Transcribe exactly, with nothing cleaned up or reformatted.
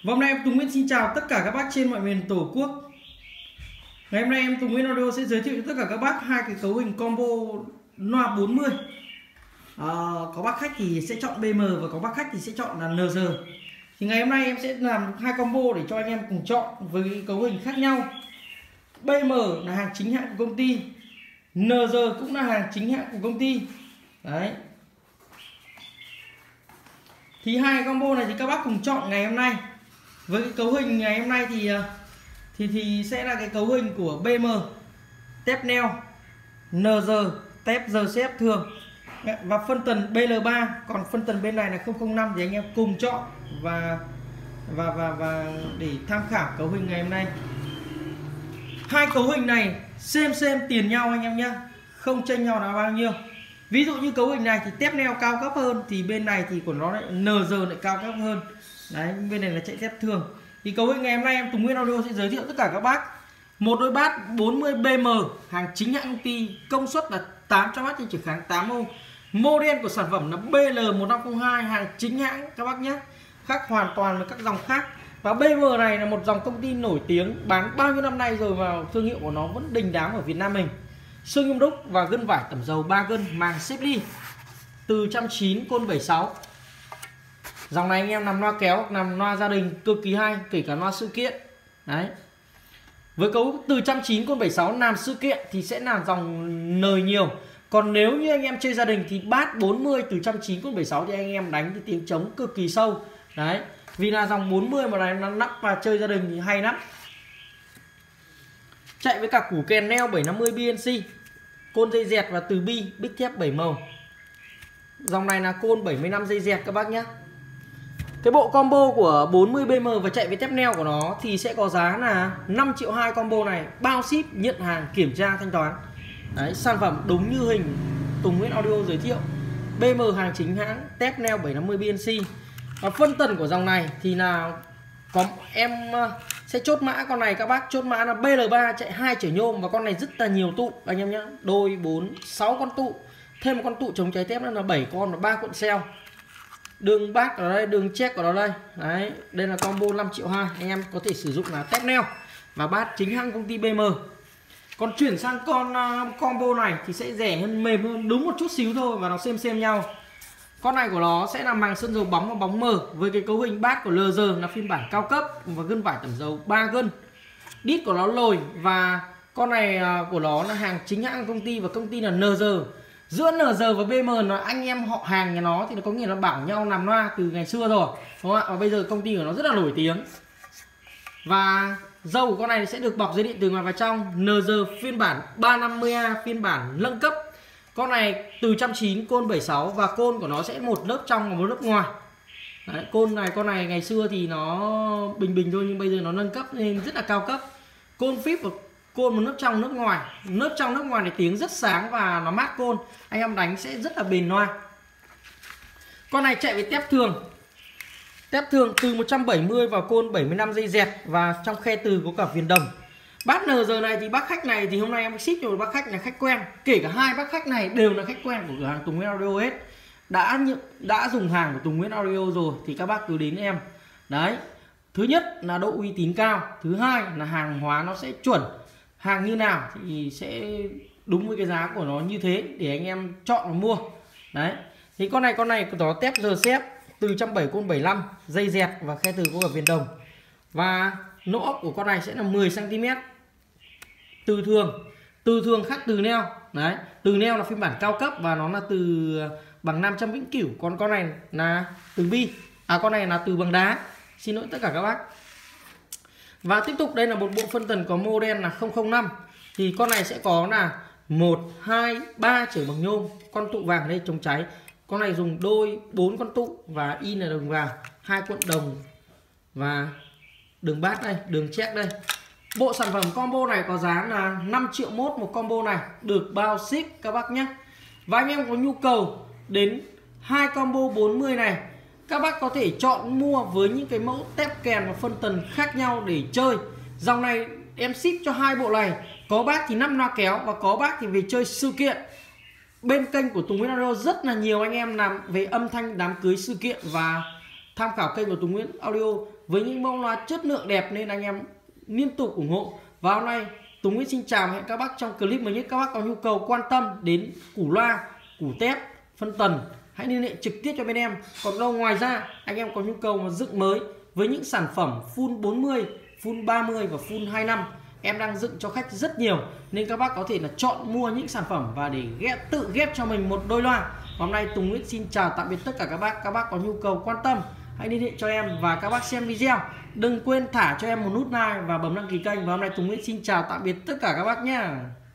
Và hôm nay em Tùng Nguyễn xin chào tất cả các bác trên mọi miền Tổ quốc. Ngày hôm nay em Tùng Nguyễn Audio sẽ giới thiệu cho tất cả các bác hai cái cấu hình combo loa bốn mươi. À, có bác khách thì sẽ chọn bê em và có bác khách thì sẽ chọn là en giê. Thì ngày hôm nay em sẽ làm hai combo để cho anh em cùng chọn với cấu hình khác nhau. bê em là hàng chính hãng của công ty, en giê cũng là hàng chính hãng của công ty. Đấy. Thì hai combo này thì các bác cùng chọn ngày hôm nay. Với cái cấu hình ngày hôm nay thì thì thì sẽ là cái cấu hình của bê em, tép neo, en giê, tép giờ xếp thường và phân tần bê lờ ba, còn phân tần bên này là không không năm thì anh em cùng chọn và và và và để tham khảo cấu hình ngày hôm nay. Hai cấu hình này xem xem tiền nhau anh em nhé, không chênh nhau là bao nhiêu. Ví dụ như cấu hình này thì tép neo cao cấp hơn thì bên này thì của nó lại en giê lại cao cấp hơn. Đấy, bên này là chạy tép thường. Thì cấu hình ngày hôm nay em Tùng Nguyễn Audio sẽ giới thiệu tất cả các bác một đôi bát bốn mươi bê em hàng chính hãng công ty, công suất là tám trăm oát trên trở kháng tám ohm. Model của sản phẩm là bê lờ một năm không hai, hàng chính hãng các bác nhé, khác hoàn toàn với các dòng khác. Và bê em này là một dòng công ty nổi tiếng, bán bao nhiêu năm nay rồi mà thương hiệu của nó vẫn đình đám ở Việt Nam mình. Xương nhôm đúc và gân vải tẩm dầu ba gân, màng xếp ly, từ một trăm chín mươi côn bảy mươi sáu. Dòng này anh em làm loa kéo hoặc làm loa gia đình cực kỳ hay, kể cả loa sự kiện. Đấy. Với cấu từ một trăm chín mươi côn bảy mươi sáu làm sự kiện thì sẽ làm dòng nời nhiều. Còn nếu như anh em chơi gia đình thì bát bốn mươi từ một trăm chín mươi côn bảy mươi sáu thì anh em đánh thì tiếng trống cực kỳ sâu. Đấy. Vì là dòng bốn mươi mà này nó nắp và chơi gia đình thì hay lắm. Chạy với cả củ kèn neo bảy năm mươi bê en xê, côn dây dẹt và từ bi bích thép bảy màu. Dòng này là côn bảy mươi lăm dây dẹt các bác nhé. Cái bộ combo của bốn mươi bê em và chạy với tép neo của nó thì sẽ có giá là năm triệu hai combo này, bao ship, nhận hàng, kiểm tra, thanh toán. Đấy, sản phẩm đúng như hình Tùng Nguyễn Audio giới thiệu. bê em hàng chính hãng, tép neo bảy năm mươi bê en xê. Và phân tần của dòng này thì là có em sẽ chốt mã con này, các bác chốt mã là bê lờ ba chạy hai chở nhôm và con này rất là nhiều tụ anh em nhé, đôi bốn sáu con tụ, thêm một con tụ chống cháy thép nữa là bảy con và ba cuộn xeo. Đường bát ở đây, đường check ở đó đây. Đấy, đây là combo năm triệu hai, anh em có thể sử dụng là tép neo và bát chính hãng công ty bê em. Còn chuyển sang con uh, combo này thì sẽ rẻ hơn, mềm hơn đúng một chút xíu thôi và nó xem xem nhau. Con này của nó sẽ là màng sơn dầu bóng và bóng mờ với cái cấu hình bát của en giê là phiên bản cao cấp và gân vải tẩm dầu ba gân. Đít của nó lồi và con này uh, của nó là hàng chính hãng công ty và công ty là en giê. Giữa en giê và bê em là anh em họ hàng nhà nó thì nó có nghĩa là bảo nhau làm loa từ ngày xưa rồi, đúng không ạ? Và bây giờ công ty của nó rất là nổi tiếng. Và dầu của con này sẽ được bọc dây điện từ ngoài vào trong, en giê phiên bản ba năm mươi A, phiên bản nâng cấp. Con này từ một trăm chín mươi côn bảy mươi sáu và côn của nó sẽ một lớp trong và một lớp ngoài. Đấy, côn này con này ngày xưa thì nó bình bình thôi nhưng bây giờ nó nâng cấp nên rất là cao cấp. Côn phíp và côn một lớp trong lớp ngoài, lớp trong lớp ngoài này tiếng rất sáng và nó mát côn, anh em đánh sẽ rất là bền loa. Con này chạy với tép thường, tép thường từ một trăm bảy mươi vào côn bảy mươi lăm dây dẹt và trong khe từ có cả viền đồng. Bát en giê này thì bác khách này thì hôm nay em ship cho một bác khách là khách quen, kể cả hai bác khách này đều là khách quen của cửa hàng Tùng Nguyễn Audio hết, đã đã dùng hàng của Tùng Nguyễn Audio rồi thì các bác cứ đến em. Đấy, thứ nhất là độ uy tín cao, thứ hai là hàng hóa nó sẽ chuẩn, hàng như nào thì sẽ đúng với cái giá của nó như thế để anh em chọn và mua. Đấy, thì con này con này có tép giờ xếp từ một trăm bảy mươi côn bảy mươi lăm dây dẹt và khe từ có cả viền đồng. Và lỗ ốc của con này sẽ là mười xăng ti mét. Từ thường, từ thường khác từ neo. Đấy, từ neo là phiên bản cao cấp và nó là từ bằng nam châm vĩnh cửu, còn con này là từ bi. À, con này là từ bằng đá. Xin lỗi tất cả các bác. Và tiếp tục đây là một bộ phân tần có model là không không năm. Thì con này sẽ có là một, hai, ba chở bằng nhôm, con tụ vàng đây chống cháy. Con này dùng đôi bốn con tụ và in là đồng vàng, hai cuộn đồng và đường bát đây, đường check đây. Bộ sản phẩm combo này có giá là năm triệu mốt một combo này, được bao ship các bác nhé. Và anh em có nhu cầu đến hai combo bốn mươi này, các bác có thể chọn mua với những cái mẫu tép kèn và phân tần khác nhau để chơi. Dòng này em ship cho hai bộ này, có bác thì năm loa kéo và có bác thì về chơi sự kiện. Bên kênh của Tùng Nguyễn Audio rất là nhiều anh em làm về âm thanh đám cưới sự kiện và tham khảo kênh của Tùng Nguyễn Audio với những mẫu loa chất lượng đẹp nên anh em liên tục ủng hộ. Và hôm nay Tùng Nguyễn xin chào và hẹn các bác trong clip mới nhất. Các bác có nhu cầu quan tâm đến củ loa, củ tép, phân tần hãy liên hệ trực tiếp cho bên em. Còn đâu ngoài ra anh em có nhu cầu mà dựng mới với những sản phẩm full bốn mươi, full ba mươi và full hai mươi lăm, em đang dựng cho khách rất nhiều nên các bác có thể là chọn mua những sản phẩm và để ghép tự ghép cho mình một đôi loa. Hôm nay Tùng Nguyễn xin chào tạm biệt tất cả các bác. Các bác có nhu cầu quan tâm hãy liên hệ cho em, và các bác xem video đừng quên thả cho em một nút like và bấm đăng ký kênh. Và hôm nay Tùng Nguyễn xin chào tạm biệt tất cả các bác nhé.